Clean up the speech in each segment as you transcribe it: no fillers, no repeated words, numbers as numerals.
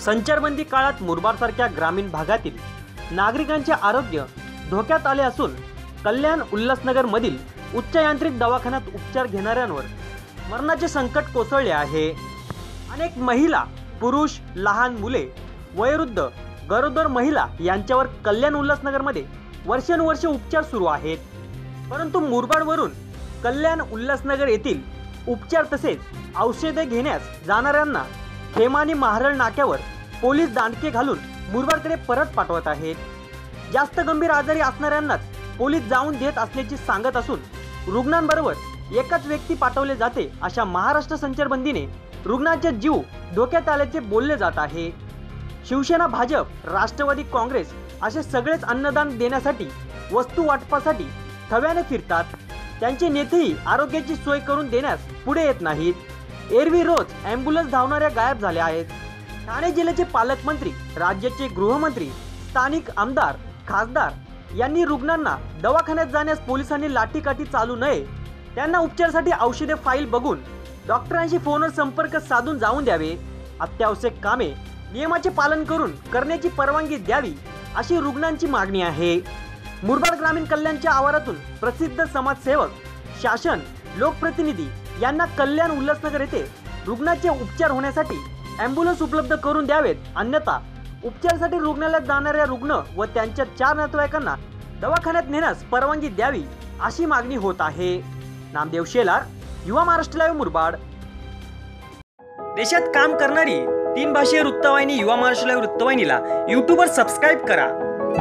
संचारबंदी काळात मुरबाडसारख्या ग्रामीण भागातील नागरिकांचे आरोग्य धोक्यात आले असून कल्याण उल्हासनगरमधील उच्च यांत्रिक दवाखान्यात उपचार घेणाऱ्यांवर मरणाचे संकट कोसळले आहे। अनेक महिला, पुरुष, लहान मुले, वयोवृद्ध, गरोदर महिला यांच्यावर कल्याण उल्हासनगरमध्ये वर्षानुवर्षे उपचार सुरू आहेत। परंतु मुरबाडवरून कल्याण उल्हासनगर येथील उपचार तसेच औषधे घेण्यास जाणाऱ्यांना खेमानी महारळ नाक्यावर पोलीस दांडके घालून मुरबाडकडे परत पाठवत आहेत। जास्त गंभीर आजारी असणाऱ्यांनाच पोलीस जाऊन देत असल्याची सांगत असून रुग्णांबरोबर एकच व्यक्ती पाठवले जाते अशा महाराष्ट्र संचारबंदीने रुग्णांचे जीव धोक्यात आल्याचे बोलले जात आहे। शिवसेना, भाजप, राष्ट्रवादी काँग्रेस असे सगळेच अन्नदान देण्यासाठी, वस्तू वाटपासाठी थव्याने फिरतात। त्यांचे नेतेही आरोग्याची सोय करून देण्यास पुढे येत नाहीत। एरवी रोज ॲम्ब्युलन्स धावणाऱ्या गायब झाल्या आहेत। ठाणे जिल्ह्याचे पालकमंत्री, राज्याचे गृहमंत्री, स्थानिक आमदार, खासदार यांनी रुग्णांना दवाखान्यात जाण्यास पोलिसांनी लाठीकाठी चालू नये, त्यांना उपचारासाठी औषधे फाईल बघून डॉक्टरांशी फोनवर संपर्क साधून जाऊन द्यावे, अत्यावश्यक कामे नियमाचे पालन करून करण्याची परवानगी द्यावी अशी रुग्णांची मागणी आहे। मुरबाड ग्रामीण कल्याणच्या आवारातून प्रसिद्ध समाजसेवक, शासन, लोकप्रतिनिधी यांना कल्याण उल्हासनगर येथे रुग्णाचे उपचार होण्यासाठी ॲम्ब्युलन्स उपलब्ध करून द्यावेत, अन्यथा उपचारासाठी रुग्णालयात जाणाऱ्या रुग्ण व त्यांच्या 4 नातेवाईकांना दवाखान्यात नेण्यास परवानगी द्यावी अशी मागणी होत आहे। नामदेव शेलार, युवा महाराष्ट्र लाईव्ह, मुरबाड। देशात काम करणारी 3 भाषीय वृत्तवाहिनी युवा महाराष्ट्र लाईव्ह वृत्तवाहिनीला यूट्यूबवर सबस्क्राईब करा।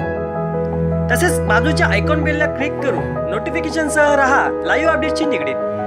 तसेच बाजूच्या आयकॉन बेलला क्लिक करून नोटिफिकेशनसह रहा लाईव्ह अपडेटशी निगडीत।